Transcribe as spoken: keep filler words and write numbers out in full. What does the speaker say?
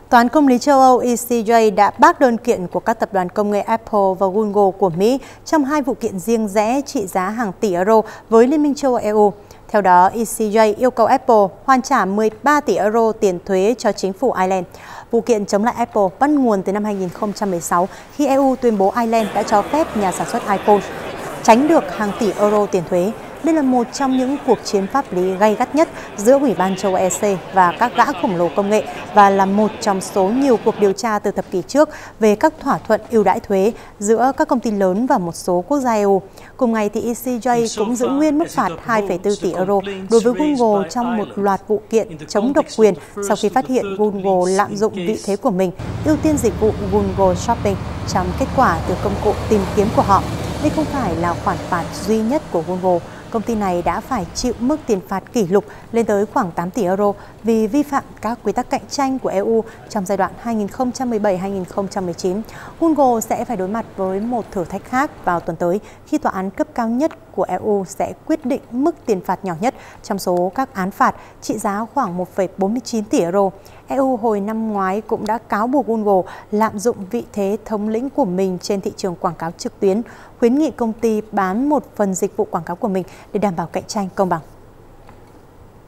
Tòa án Công lý châu Âu E C J đã bác đơn kiện của các tập đoàn công nghệ Apple và Google của Mỹ trong hai vụ kiện riêng rẽ trị giá hàng tỷ euro với Liên minh châu Âu E U. Theo đó, E C J yêu cầu Apple hoàn trả mười ba tỷ euro tiền thuế cho chính phủ Ireland. Vụ kiện chống lại Apple bắt nguồn từ năm hai nghìn không trăm mười sáu khi E U tuyên bố Ireland đã cho phép nhà sản xuất iPhone tránh được hàng tỷ euro tiền thuế. Đây là một trong những cuộc chiến pháp lý gay gắt nhất giữa Ủy ban châu Âu E C và các gã khổng lồ công nghệ và là một trong số nhiều cuộc điều tra từ thập kỷ trước về các thỏa thuận ưu đãi thuế giữa các công ty lớn và một số quốc gia E U. Cùng ngày, thì E C J cũng giữ nguyên mức phạt hai phẩy bốn tỷ euro đối với Google trong một loạt vụ kiện chống độc quyền sau khi phát hiện Google lạm dụng vị thế của mình, ưu tiên dịch vụ Google Shopping trong kết quả từ công cụ tìm kiếm của họ. Đây không phải là khoản phạt duy nhất của Google. Công ty này đã phải chịu mức tiền phạt kỷ lục lên tới khoảng tám tỷ euro vì vi phạm các quy tắc cạnh tranh của E U trong giai đoạn hai nghìn không trăm mười bảy đến hai nghìn không trăm mười chín. Google sẽ phải đối mặt với một thử thách khác vào tuần tới khi tòa án cấp cao nhất của E U sẽ quyết định mức tiền phạt nhỏ nhất trong số các án phạt trị giá khoảng một phẩy bốn mươi chín tỷ euro. E U hồi năm ngoái cũng đã cáo buộc Google lạm dụng vị thế thống lĩnh của mình trên thị trường quảng cáo trực tuyến, khuyến nghị công ty bán một phần dịch vụ quảng cáo của mình để đảm bảo cạnh tranh công bằng.